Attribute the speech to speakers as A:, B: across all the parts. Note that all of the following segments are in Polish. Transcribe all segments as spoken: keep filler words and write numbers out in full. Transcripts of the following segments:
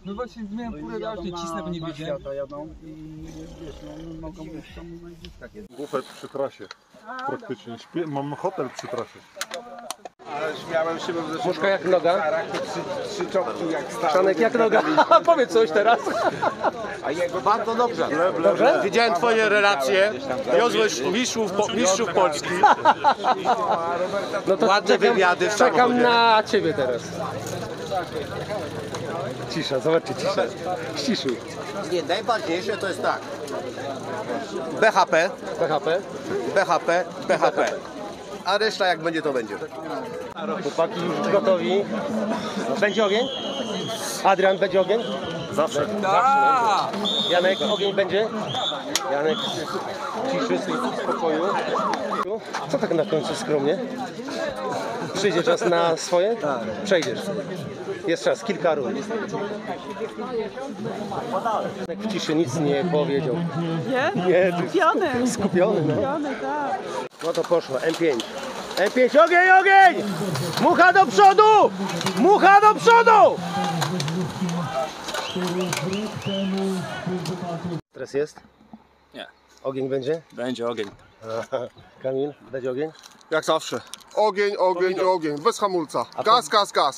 A: No właśnie miałem kurę dać, nie cisnę, bo nie wiedziałem.
B: jadą i wiesz, no mogą być tam gdzieś takie.
C: Bufet przy trasie. Praktycznie. Śpię mam hotel przy trasie.
B: Ale śmiałem się, bo w
D: Muszka jak noga?
B: trzy, trzy czopki jak stał.
D: Szanek jak noga? Powiedz coś teraz.
B: A jego bardzo dobrze.
D: Dobrze?
E: Widziałem twoje relacje, wiozłeś mistrzów, po, mistrzów Polski.
D: No to
E: Ładne
D: czekam,
E: wywiady w
D: czekam
E: samochodzie.
D: na ciebie teraz. Cisza, zobaczcie, cisza. Ściszył.
E: Nie, najważniejsze to jest tak. B H P,
D: P H P.
E: B H P, B H P. A reszta jak będzie, to będzie.
D: Chłopaki już gotowi. Będzie ogień? Adrian, będzie ogień?
C: Zawsze.
D: Janek, ogień będzie? Janek, ciszy, w spokoju. Co tak na końcu skromnie? Przyjdzie czas na swoje? Tak. Przejdziesz. Jest czas, kilka rund. Janek w ciszy nic nie powiedział.
F: Nie?
D: Nie,
F: Skupiony.
D: skupiony, no.
F: Skupiony, tak.
D: No to poszło, M pięć. M pięć, ogień, ogień! Mucha do przodu! Mucha do przodu! Stres jest?
E: Nie.
D: Ogień będzie?
E: Będzie ogień.
D: Kamil, będzie ogień?
G: Jak zawsze. Ogień, ogień, ogień. Bez hamulca. Gaz, gaz, gaz.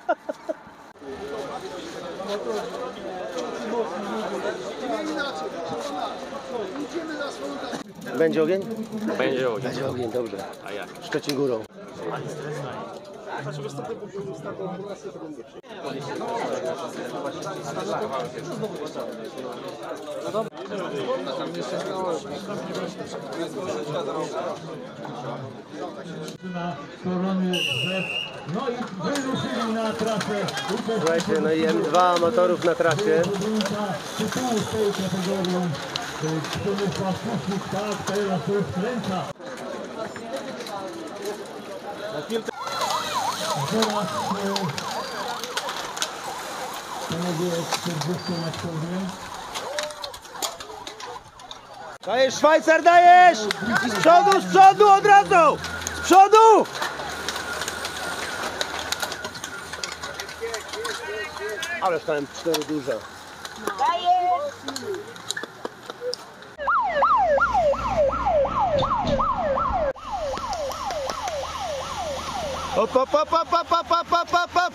D: Będzie ogień?
E: Będzie ogień.
D: Będzie ogień, dobrze.
E: A jak?
D: Szczecin górą.
H: No i wyruszyli na trasę.
D: Słuchajcie, no i M dwa motorów na trasie.
H: Tytułu z tej kategorii. Przemysła Pusznik, tak, teraz to skręca. Teraz panowie czterdzieści na sobie.
D: Dajesz, Szwajcar, dajesz! I z przodu, z przodu od razu! Z przodu! Ależ tam cztery duże. Hop, hop, hop, hop, hop, hop, hop, hop, hop, hop.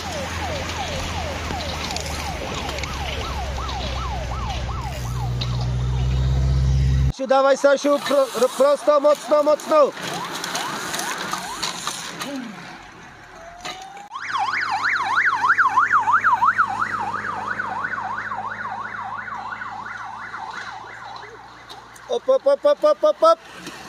D: Stasiu, dawaj, Stasiu, pro, prosto, mocno, mocno. Hop, hop, hop, hop, hop, hop, hop.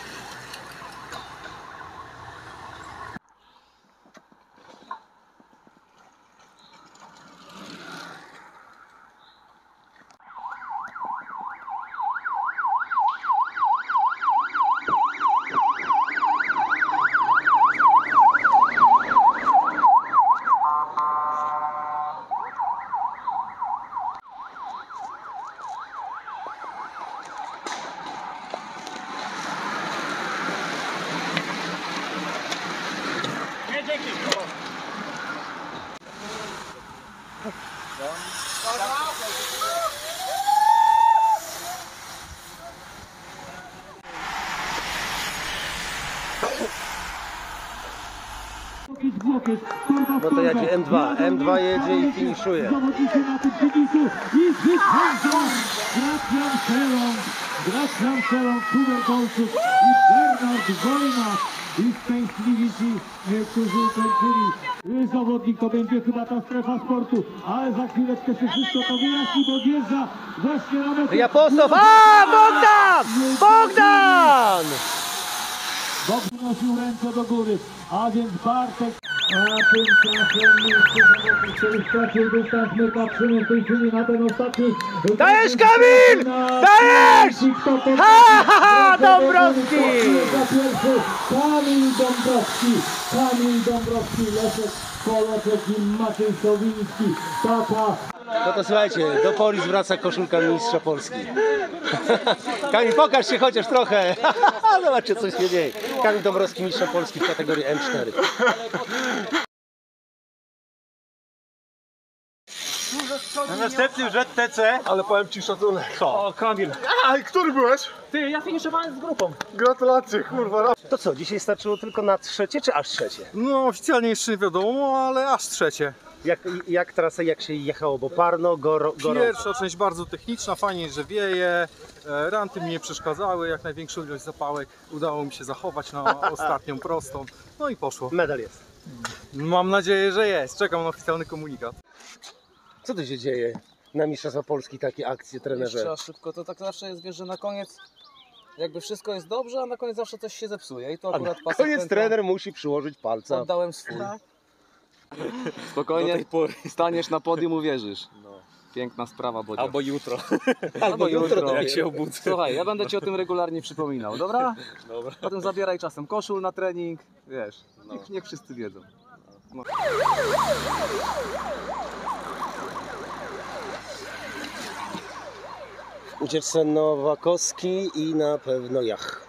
D: No to jedzie M dwa. M dwa jedzie i finiszuje.
H: Zawodnicy na tym finiszu i zwycięzcą Gracjan Szelong, Gracjan Szelong, Hubert Golców i Bernard Wojna. I szczęśliwi ci, którzy ukończyli. Zawodnik to będzie chyba ta strefa sportu, ale za chwileczkę się wszystko to wyjaśni, bo odjeżdża właśnie na metę.
D: Japostow! A, Bogdan! Bogdan!
H: Bogdan nosił ręce do góry, a więc Bartek. A tymczasem jeszcze zawodnik, który stracił dystans, my patrzymy w tej chwili na ten ostatni.
D: Dajesz, Kamil! Dajesz! Ha, ha, ha, Dąbrowski!
H: Kamil Dąbrowski, Kamil Dąbrowski, Leszek Poloczek i Maciej Sowiński. Taka.
D: No to słuchajcie, do Polis wraca koszulka mistrza Polski. Kamil, pokaż się chociaż trochę. Zobaczcie, co się dzieje. Kamil Dąbrowski, mistrz Polski w kategorii M cztery.
A: Na następnym Jet T C.
C: Ale powiem ci szacunek.
A: O, Kamil.
C: A, który byłeś?
A: Ty, ja finiszowałem z grupą.
C: Gratulacje, kurwa.
D: To co, dzisiaj starczyło tylko na trzecie, czy aż trzecie?
C: No oficjalnie jeszcze nie wiadomo, ale aż trzecie.
D: Jak, jak trasa, jak się jechało, bo parno, goro, gorąco.
C: Pierwsza część bardzo techniczna, fajnie, że wieje. e, Ranty mi nie przeszkadzały, jak największą ilość zapałek udało mi się zachować na ostatnią prostą. No i poszło.
D: Medal jest.
C: Mam nadzieję, że jest. Czekam na oficjalny komunikat.
D: Co tu się dzieje na Mistrzostwa Polski, takie akcje, trenerze?
A: Trzeba szybko, to tak zawsze jest, wiesz, że na koniec jakby wszystko jest dobrze, a na koniec zawsze coś się zepsuje i to
D: A
A: akurat
D: na
A: pasek
D: koniec
A: pęta,
D: trener musi przyłożyć palca.
A: oddałem swój.
F: Spokojnie, staniesz na podium, uwierzysz. Piękna sprawa, Bodzio.
A: Albo jutro.
F: Albo jutro,
A: jak się obudzę.
F: Słuchaj, ja będę ci o tym regularnie przypominał, dobra? Dobra. Potem zabieraj czasem koszul na trening, wiesz, niech, niech wszyscy wiedzą. No.
D: Ucieczce Nowakowski i na pewno Jach.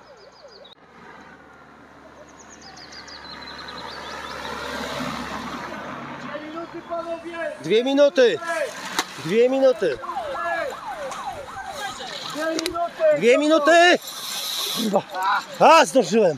D: Dwie minuty! Dwie minuty! Dwie minuty! Kurwa. A, zdążyłem!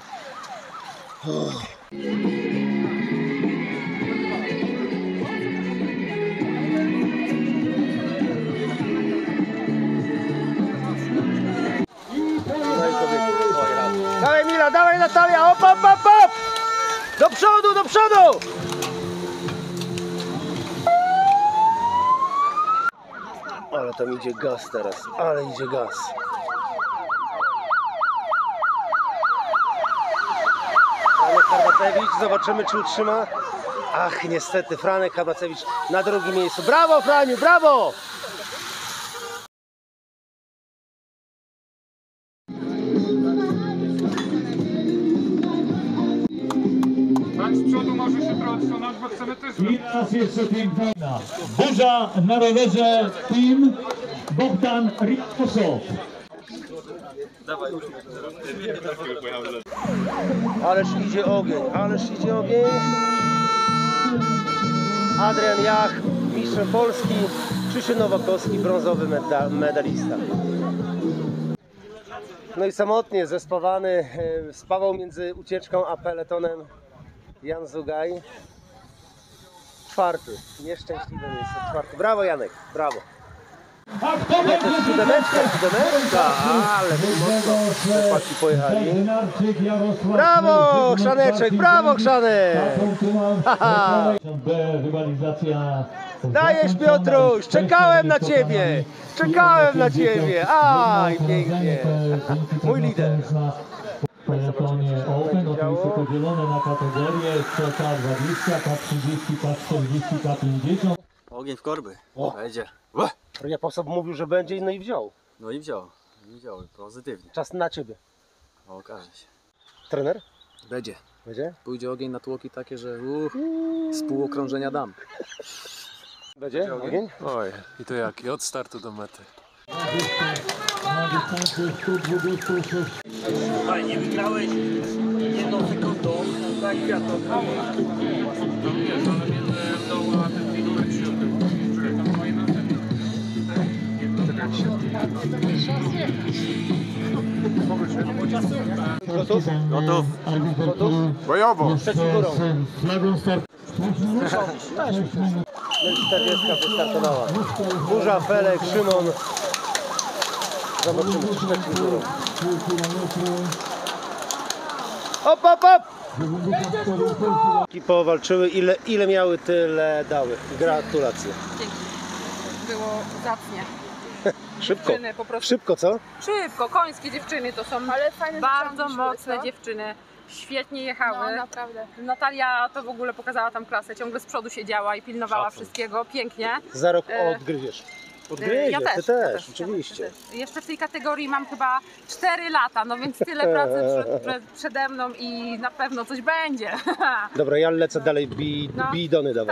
D: Dawaj Mila, dawaj Natalia, op, op, op, op! Do przodu, do przodu! Ale tam idzie gaz teraz, ale idzie gaz. Franek Harbacewicz, zobaczymy czy utrzyma. Ach, niestety, Franek Harbacewicz na drugim miejscu. Brawo Franiu, brawo!
H: I teraz jeszcze piękna burza na rowerze team Bogdan Rikoszow.
D: Ależ idzie ogień, ależ idzie ogień. Adrian Jach, mistrzem Polski, Krzysiu Nowakowski, brązowy meda medalista. No i samotnie zespawany, e, spawał między ucieczką a peletonem Jan Zugaj. Czwarty, nieszczęśliwe miejsce, czwarty. Brawo Janek, brawo.
H: A kto będzie
D: Siódemeczka, siódemeczka, ale mocno chłopaki pojechali. Brawo, Chrzaneczek, brawo Chrzanek! Haha.
H: Rywalizacja.
D: Dajesz Piotruś, czekałem na ciebie, czekałem na ciebie, aj pięknie, mój lider.
H: W peletonie Open oczywiście podzielone na kategorie K dwadzieścia, K trzydzieści, K czterdzieści, K pięćdziesiąt.
F: Ogień w korby,
D: O.
F: wejdzie.
D: Japosow mówił, że będzie, no i wziął.
F: No i wziął, i wziął, pozytywnie.
D: Czas na ciebie.
F: Okaże się.
D: Trener?
F: Będzie.
D: Będzie?
F: Pójdzie ogień na tłoki takie, że uff, z pół okrążenia dam.
D: Będzie ogień?
I: Oj, i to jak? I od startu do mety.
H: Na dystansie sto dwadzieścia sześć.
A: Fajnie, wygrałeś jedną sekundą. Tak, kwiatok.
D: Gotów?
H: Gotów. Gotów.
C: Bojowo.
D: Przed figurą.
H: Flagą start.
D: czterdziestka wystartowała. Burza, Felek, Szymon. Zobaczymy, przed figurą. Op, op, op! I powalczyły, ile, ile miały, tyle dały. Gratulacje.
J: Dzięki. Było zacnie.
D: Szybko.
J: Dziewczyny po prostu.
D: Szybko, co?
J: Szybko, końskie dziewczyny to są
K: Ale fajne
J: bardzo
K: szły,
J: mocne
K: co?
J: dziewczyny. Świetnie jechały.
K: No naprawdę.
J: Natalia to w ogóle pokazała tam klasę, ciągle z przodu siedziała i pilnowała
I: Szacun.
J: wszystkiego. Pięknie.
D: Za rok
J: E,
D: odgryziesz.
J: E,
D: Odgryziesz,
J: ja też,
D: ty
J: ja
D: też,
J: też,
D: oczywiście.
J: ja też. Jeszcze w tej kategorii mam chyba cztery lata, no więc tyle pracy przed, przed, przede mną i na pewno coś będzie.
D: Dobra, ja lecę dalej, bi,
J: No.
D: bidony dawać.